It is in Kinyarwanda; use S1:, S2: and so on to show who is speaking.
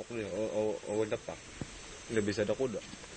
S1: patok nih, awal depak. Nggak bisa ada kuda.